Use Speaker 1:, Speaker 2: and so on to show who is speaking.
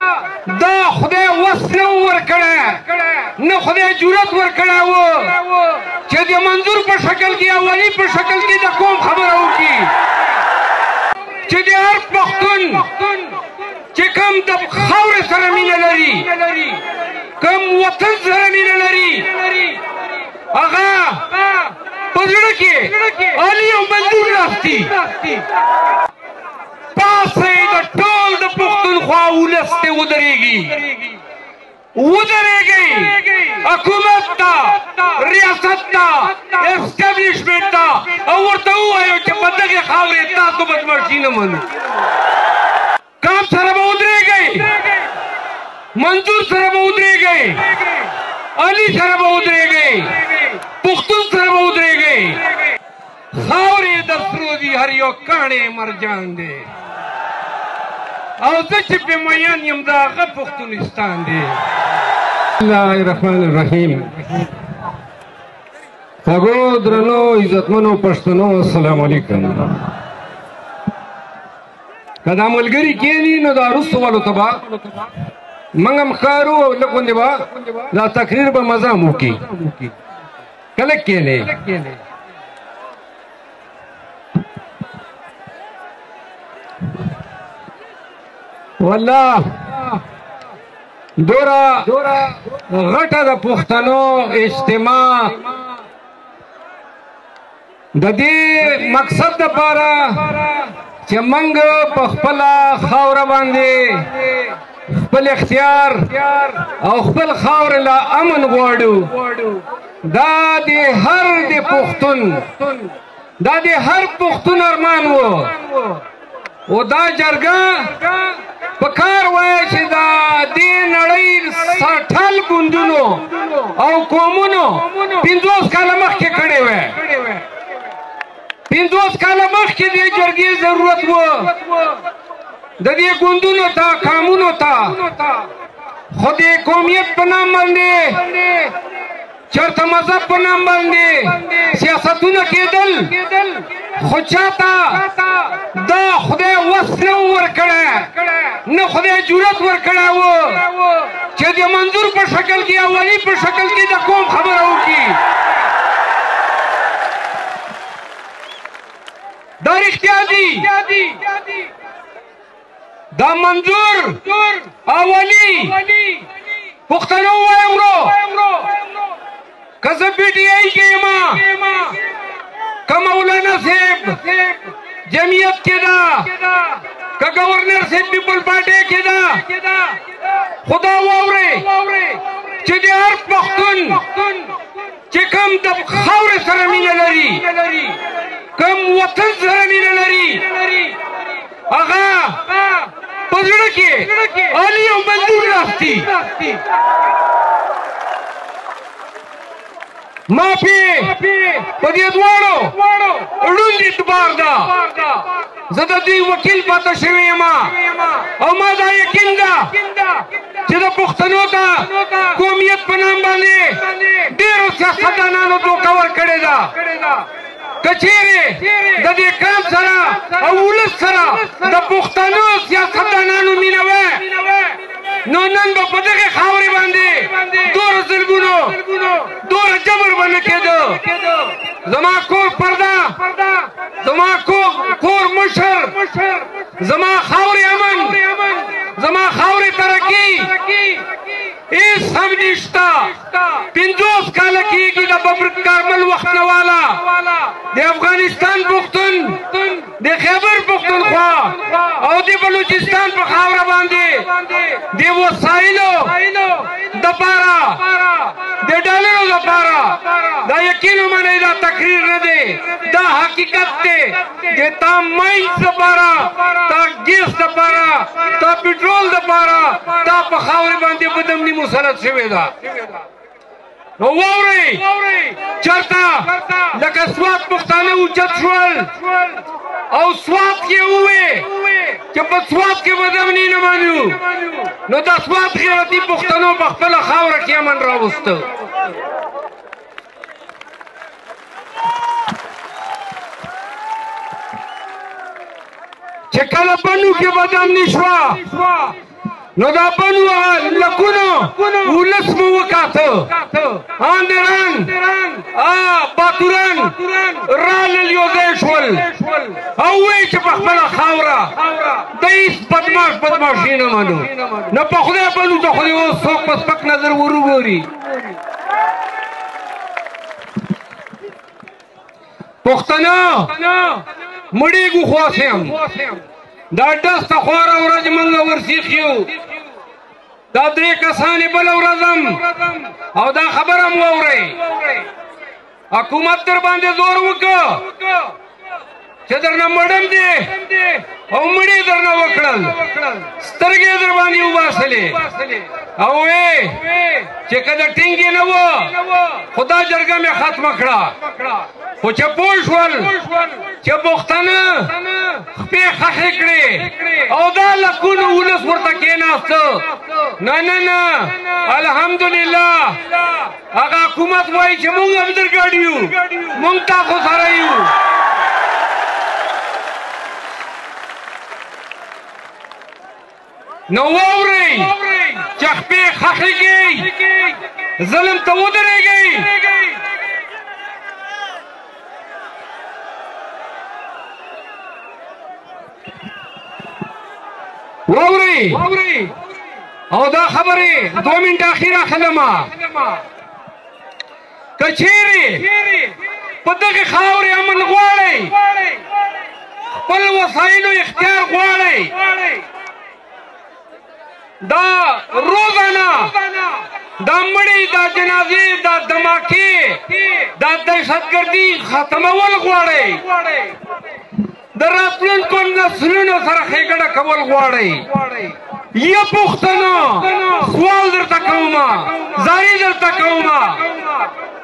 Speaker 1: دا خدای وس نه ورکړی نه خدای جرأت ورکړی و چې د منظور په شکل کې او ولي په شکل کې د قوم خبره وکړي چې د هر پښتون چې کوم د خاورې سره مینه لري کوم وطن سره مینه لري هغه په زړه کې علي او منظور ناستي پاسئ د ټول د پښتونخوا ولس ته ودرېږي حکومت ته ریاست ته اسټابلیشمنټ ته او ورته ووایو چې په دغې خاورې تاسو بدمرشي نه منو کام سره به ودرېږئ منظور سره به ودرېږئ علي سره به ودرېږئ پښتون سره به ودرېږئ خاورې د سرو دي هر یو کاڼی مرجان دی او زه چې پې میین یم د هغه پښتونستان دی بسم الله الرحمن الرحیم خوږو درنو عزتمنو پښتنو السلام علیکم که دا ملګري کښېني نو دا وروستو والو ته به موږ هم ښکارو او لږ غوندې به دا تقریر به مزه هم وکړي که لږ کښېنئ والله دورا غټه د پښتنو اجتماع د دې مقصد دپاره چې موږ په خپله خاوره باندې خپل اختیار او خپل خاورې له امن غواړو دا د هر د پښتون دا د هر پښتون ارمان و او دا جرګه په کار وایي چې دا دې نړۍ ټول ګوندونو او قومونو 50 کاله مخکې کړې وې 50 کاله مخکې دې جرګې ضرورت و د دې ګوندونو ته قومونو ته خو د قومیت په نام باندې چرته مذهب په نام باندې سیاستونه کېدل خو چاته دا خدای وس نه ورکړی نه خدای جرأت ورکړی و چې د منظور په شکل کې او ولي په شکل کې د قوم خبره وکړي دا رښتیا دي دا منظور او ولي پښتنو ووایم ورو که زه پی ټي آی کې یم که مولانا صاحب جمعیت کې ده که گورنر صاحب پیپل پارټۍ کې ده خدا واورئ چې د هر پښتون چې کوم د خاورې سره مینه لري کوم وطن سره مینه لري هغه په زړه کې علي او منظور ناستي ما په دې دواړو ړوند اعتبار ده زه د دوی وکیل پاته شوی یم او ما دا یقین ده چې د پښتنو ته قومیت په نام باندې ډېرو سیاستدانانو دوکه ورکړې ده که چیرې د دې قام سره او ولس سره د پښتنو سیاستدانانو مینه وه نو نن به په دغې خاورې باندې دوره ظلمونو دوره جبر به نه کېده زما کور پرده زما کور مشر زما خاورې امن زما خاورې ترقي هېڅ هم نشته 50 کاله کېږي د ببرک کارمل وخت نه والا د افغانستان پښتون د خیبر پښتونخوا او د بلوچستان په خاوره باندې د وسایلو دپاره د ډالرو دپاره دا یقین ومنئ دا تقریر نه دی دا حقیقت دی د تا ماینز دپاره تا ګیس دپاره تا پټرول دپاره تا په خاورې باندې بدمني مسلط شوې ده نو واورئ چېرته لکه سوات پښتانه اوچت شول او سوات کې ووې چې په سوات کې بدمني نه منو نو دا سوات غیرتي پښتنو په خپله خاوره کې امن راوسته چې کله بنو کې بدمني شوه نو دا بنو لکونو ولس مو وکاته اندران باتوران رالل یو ځای شول او وایي چې په خپله خاوره د هېڅ بدماشي نه منو نه په خدای بنو ته خو دې اوس څوک په سپک نظر ور وګوري پښتنه مړېږو خواس یم دا ډسته خواره ورځ موږ ورسیخ یو دا درې کسانې بله ورځ او دا خبره مو واورئ حکومت در باندې زور وکړه چې درنه مړم دی او مړې درنه وکړل سترګې در باندې وباسلې او وې چې که د ټینګې نه وه خو دا جرګه مې ختمه کړه خو چې پوه شول چې پښتانه خپې خښې کړې او دا لکونو ولس ورته کېناسته نه نه نه الحمدلله هغه حکومت وایي چې موږ هم درګډ یو موږ تاسو سره یو نو واورئ چې خپې خښې کړئ ظلم ته ودرېږئ واورئ او دا خبرې 2 منټه اخیره خلمه که چیرې په دغې خاورې امن غواړئ خپل وسایلو اختیار غواړئ دا روزانه دا مړی دا جنازې دا دماکې دا دهشتګردي ختمول غواړئ د راتلونکو نسلونو سره ښېګڼه کول غواړئ یا پښتنو سوال درته کومه زاری درته کومه